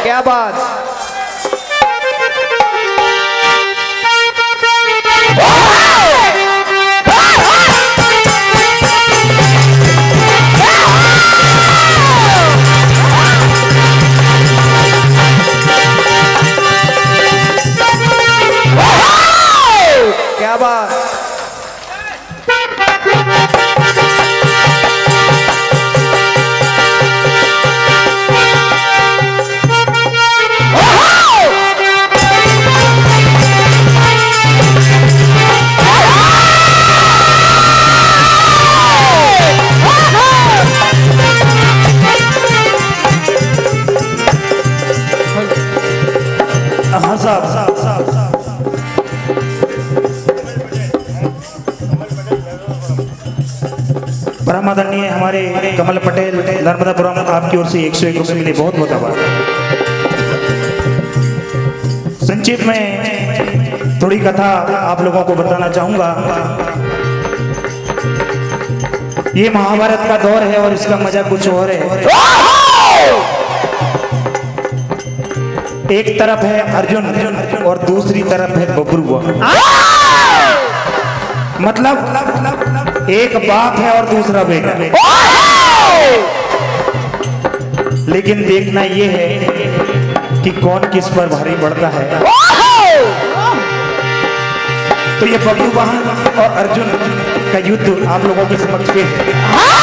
क्या बात। क्या बात। हाँ साहब परमादरणीय हमारे कमल पटेल नर्मदापुरम आपकी ओर से 101 रुपये मिले, बहुत बहुत आभार। संक्षिप्त में थोड़ी कथा आप लोगों को बताना चाहूंगा। ये महाभारत का दौर है और इसका मजा कुछ और है। एक तरफ है अर्जुन और दूसरी तरफ है बब्रुआ। मतलब एक बाप है और दूसरा बेटा। लेकिन देखना यह है कि कौन किस पर भारी पड़ता है। तो ये बब्रू वाहन और अर्जुन का युद्ध आप लोगों के समक्ष पेश है।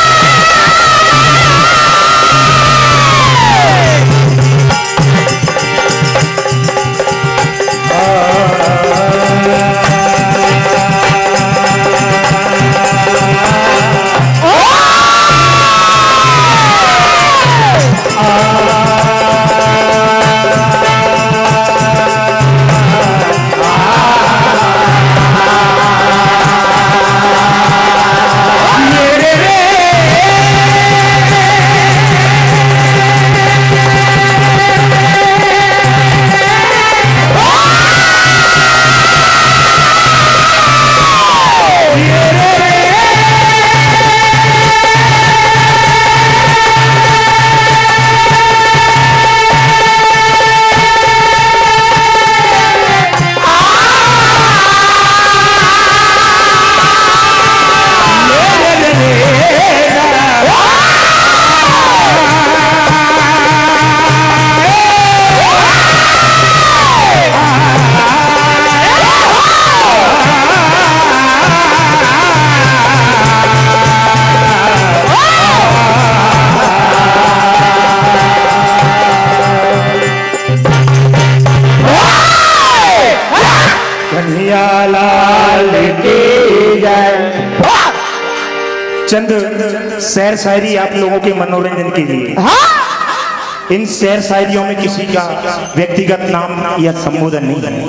चंद शेर शायरी आप लोगों के मनोरंजन के लिए। इन शेर शायरियों में किसी का व्यक्तिगत नाम या संबोधन नहीं है।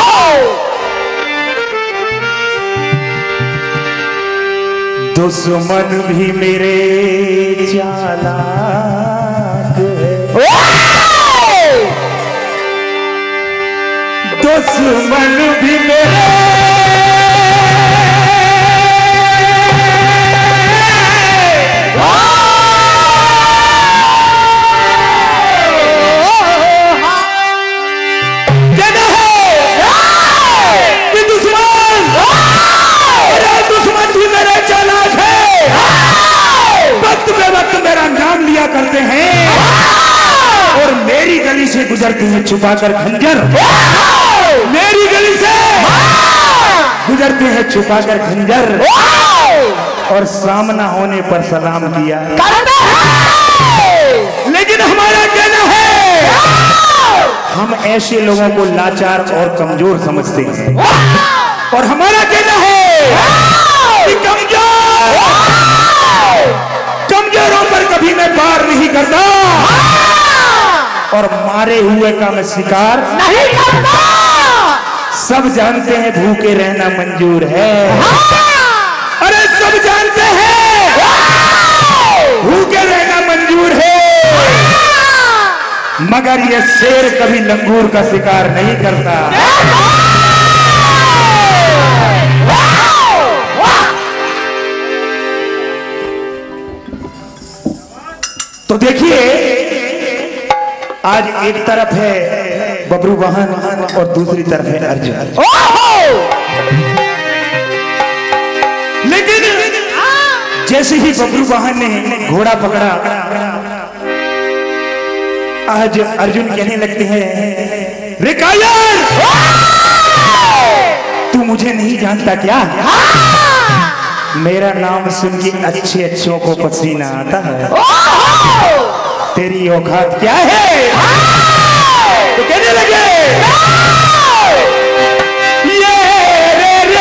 दुश्मन भी मेरे चालाक है, दुश्मन भी मेरे करते हैं और मेरी गली से गुजरते हैं छुपाकर खंजर। मेरी गली से गुजरते हैं छुपाकर खंजर और सामना होने पर सलाम किया। लेकिन हमारा कहना है हम ऐसे लोगों को लाचार और कमजोर समझते हैं और हमारा कहना है कि कमजोरों पर कभी मैं पार नहीं करता और मारे हुए का मैं शिकार नहीं करता। सब जानते हैं भूखे रहना मंजूर है। अरे सब जानते हैं भूखे रहना मंजूर है, मगर ये शेर कभी लंगूर का शिकार नहीं करता। तो देखिए आज एक तरफ है बबरू वाहन और दूसरी तरफ है अर्जुन। लेकिन जैसे ही बबरू वाहन ने घोड़ा पकड़ा, आज अर्जुन कहने लगते हैं, रे कायर, तू मुझे नहीं जानता क्या? मेरा नाम सुन के अच्छे अच्छों को पसीना आता है। तेरी औकात क्या है? तो कहने लगे, ये रे रे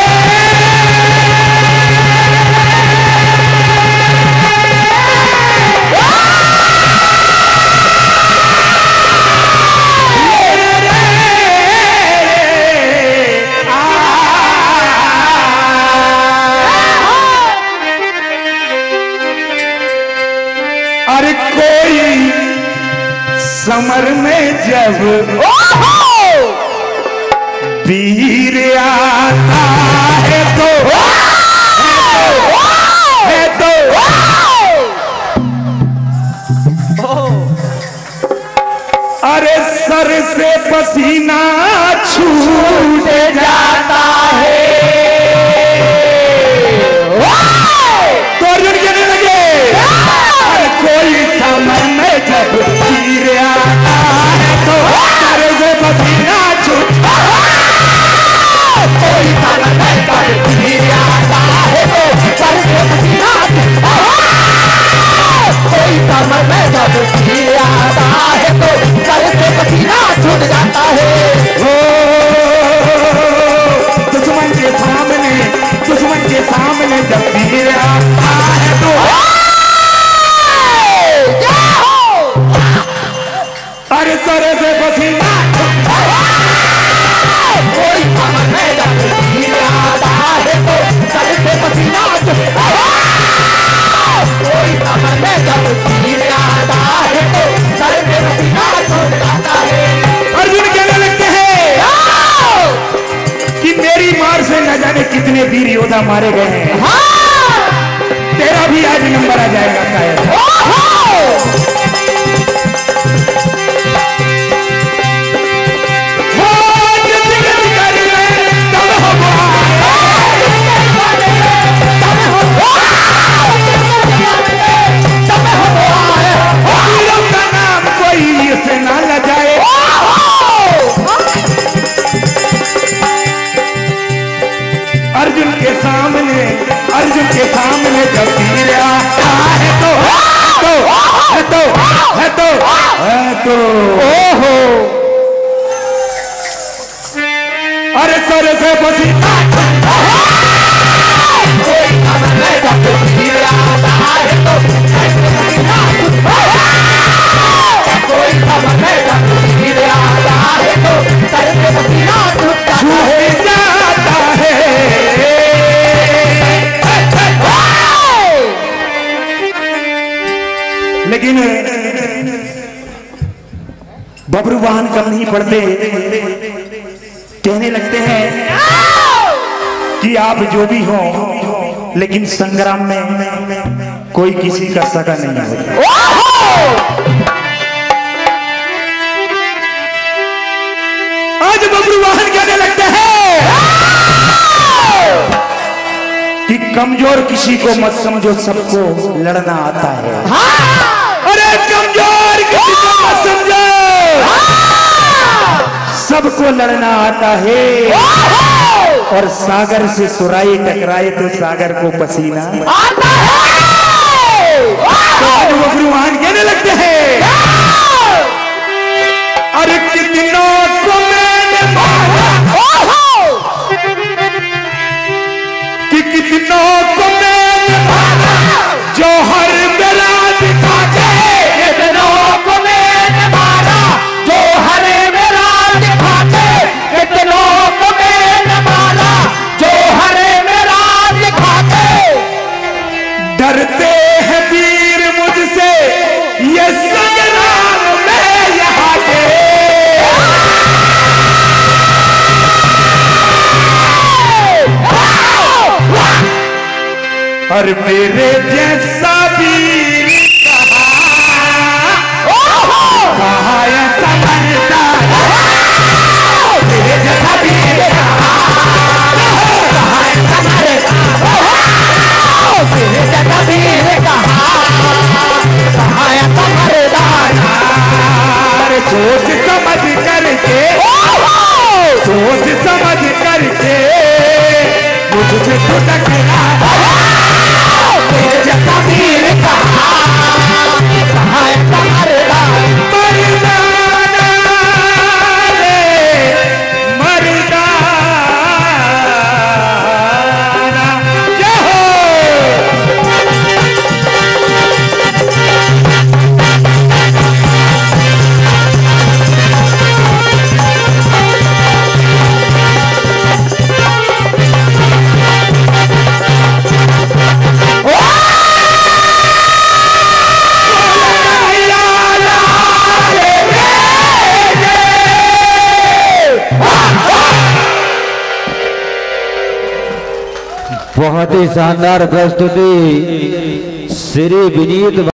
अरे कोई समर में जब वीर आता है तो अरे सर से पसीना छूट जाता है। तो अर्जुन कहने लगे, अरे कोई समर में जब वीर आता है तो सर से पसीना छूट, कोई समर में जब वीर आता है तो सर से पसीना छूट, कोई समर में जब वीर आता है तो सर से पसीना छूट जाता है। दुश्मन के सामने जब वीर आता है तो अरे सर से पसीना, कोई समर में जब वीर आता है तो सर से पसीना, कोई समर में जब वीर आता है तो सर से पसीना छूट जाता है। अर्जुन कहने लगते हैं कि मेरी मार से न जाने कितने वीर योद्धा मारे गए हैं, तेरा भी आज नंबर आ जाएगा शायद। अर्जुन के सामने जब वीर आता है तो ओहो, अरे सर से पसीना, कोई समर में जब वीर आता है तो कोई समर में जब वीर आता है तो सर से पसीना छूट जाता है। लेकिन बबरू वाहन कम नहीं पड़ते, कहने लगते हैं कि आप जो भी हो, लेकिन संग्राम में कोई किसी का सगा नहीं होता। आज बबरू वाहन कहने लगते हैं कि कमजोर किसी को मत समझो, सबको लड़ना आता है। अरे कमजोर किसी को मत समझो, सबको लड़ना आता है। और सागर से सुराई टकराए तो सागर को पसीना आता है। तो आज बबरू वाहन कहने लगते हैं, अरे कितनों को मैंने मारा, कि कितनों को मैंने मारा, जौहर मेरा दिखा के, कितनों को मैंने मारा, जौहर मेरा दिखा के, कितनों को मैंने मारा, जौहर मेरा दिखा के। डरते हैं वीर मुझसे ये संग्राम में यहाँ के, और मेरे जैसा वीर कहा तो टकरा तेज कबीर कहा मर्दाना रे मर्दाना जय हो। बहुत ही शानदार प्रस्तुति श्री विनीत